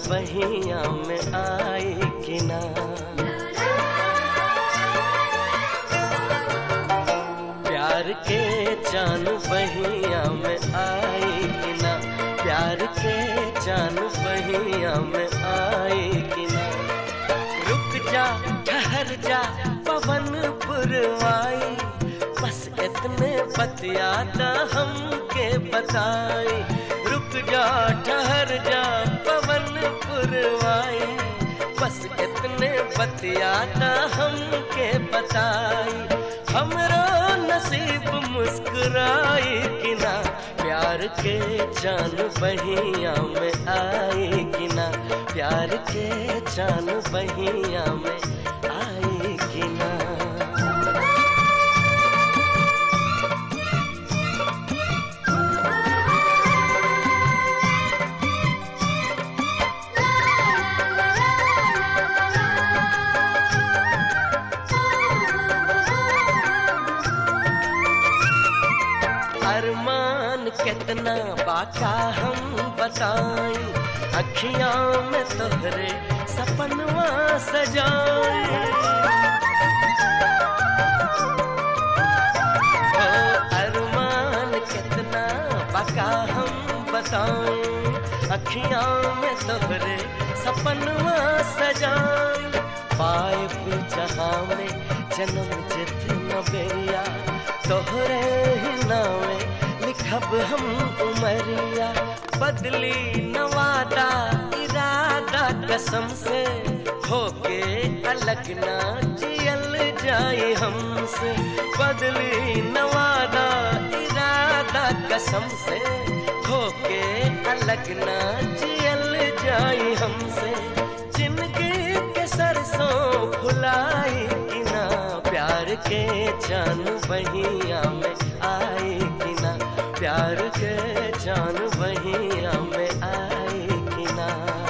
बहिया में आई कि ना। प्यार के चान बहिया में आई कि ना, प्यार के चान बहिया में आई कि ना। रुक जा ठहर जा पवन पुरवाई, बस इतने बतियाता हमके बताई। रुक जा ठहर जा पवन पुरवाई, बस इतने बतियाता हमके बताई। हमरो नसीब मुस्कुराई कि ना, प्यार के चान बहिया में आई कि ना, प्यार के चान बहिया में आई कि ना। अरमान कितना बाका हम बताएं, अखियां में तोहरे सपनवा सजाए। ओ अरमान कितना बाका हम बताएं, अखियां में तोहरे सपनवा सजाए। पाए जहां में जन्म जितना बेरिया, तोहरे ही नावे लिखब हम उमरिया। बदली नवादा इरादा कसम से, होके अलग ना जियल जाए हमसे। बदली नवादा इरादा कसम से, होके अलग ना जियल जाए हमसे। जिंदगी के सरसों फुलाई कि ना, प्यार के चान बहिया में आई कि ना, प्यार के चान बहिया में आई कि ना।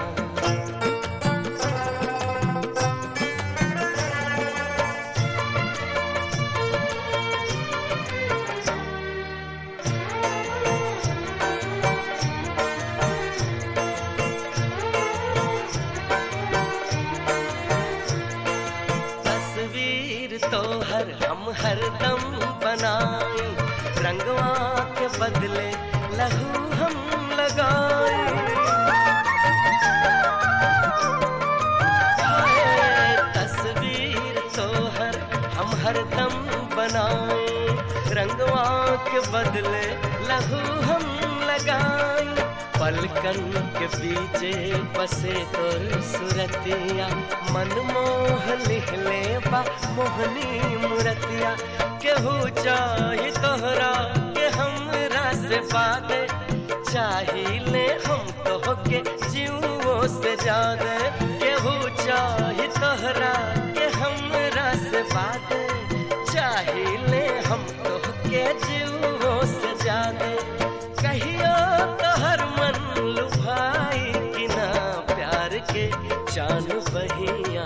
तस्वीर तो हम हरदम बनाए, रंगवा के बदले लहू हम लगाए। तस्वीर तो हम हरदम बनाए, रंगवा के बदले लहू हम लगाए। पलकन के बीचे बसे तोर सुरतिया, मन मोह लिहले बा मोहनी मुरतिया। केहू चाही तोहरा के हमरा से बाते, चाहिए हम तो के जीवो से ज्यादा। केहू चाही तोहरा के हमरा से बाते, चाहिए हम तो के जीवो से ज्यादा। कहियो तोहर मन लुभाई कि ना, प्यार के चान बहिया